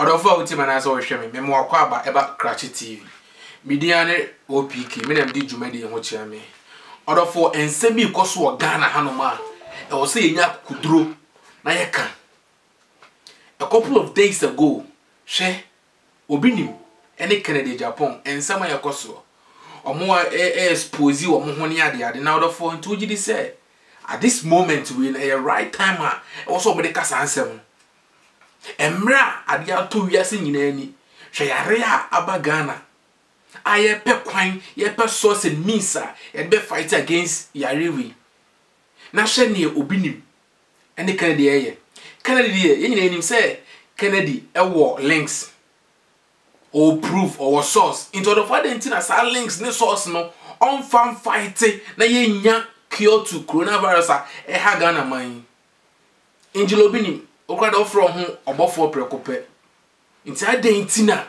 Odofo uti manasa o hweme me mo akwa aba eba Kratchi TV. Media ne OPK me nam di dwumade ho chia me. Odofo ensem bi koso wo Ghana hanoma e wo se yenya kuduro na yeka. A couple of days ago, obinim any Kennedy Japan ensem yakoso. Omo expose wo mo ho ne ade na odofo ntu gidi say at this moment we in a right time also me kasa ansem. Emra ade ato wiase nyina ani hwe yare a aba Ghana aye pe kwan ye pe source and means ye be fight against yare we na hwe ne obinim ene Kennedy ye ye nyina enim say Kennedy wo links or proof or source into the father intina sa links ne source no on fan fight na ye nya cure to coronavirus ha Ghana man Angelo obinim okwado from ho obofo prekope nti adentina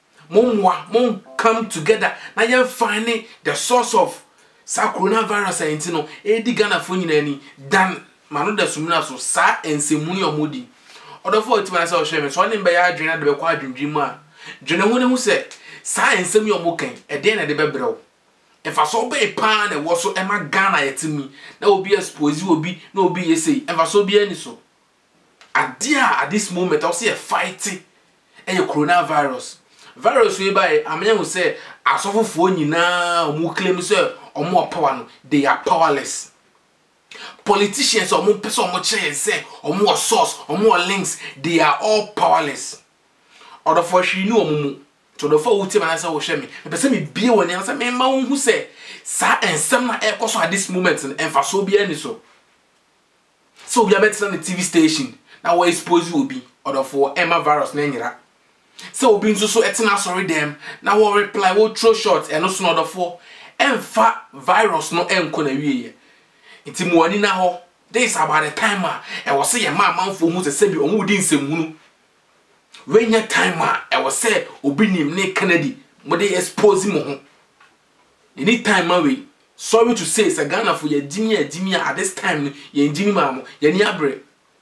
mom come together na ye find the source of sa coronavirus entino edi Ghana fo nyina ni dan mano da sumina so sa ensemuni omodi odofo otima sa o hweme so ne mba ya adwene ade be kwa adwendwimu a dwene ho ne hu se sa ensemi omokan e de na de bebrew efa so be pa na wo so ema Ghana yetimi na obi expose obi na obi yesei efa so bi ani so adia at this moment I see a fighting and your coronavirus virus we by amenya who say asofofo nyina omo claim say omo power no they are powerless. Politicians omo person omo chance say omo source omo links they are all powerless. Order for she no omo to the for wuti man say wo hwe me person me bie woni say me ma won hu say sa ensem na e koso at this moment and fa so bia ni so we are better than the TV station. Now we expose you will be order for Emma virus na so obi nso so etina sorry them now we reply we throw shots and also order for emfa virus no enko na wiye nti mo ani na ho this about the time e was say manfo mu se bi omu di nsemhunu we nya time e was say obi nim ne Kennedy mo dey expose mo ho any time we sorry to say say Ghana for ye jimi at this time ye jimi mamo ye ni abre.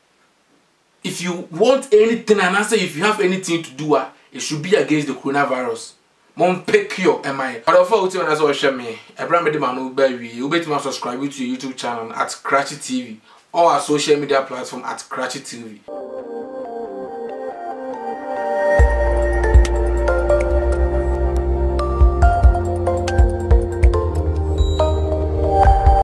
If you want anything and I say if you have anything to do, it should be against the coronavirus. Mom pick your MI. But of all when I saw share me, Abraham Medimano baby, you better subscribe to your YouTube channel at Kratchi TV or our social media platform at Kratchi TV.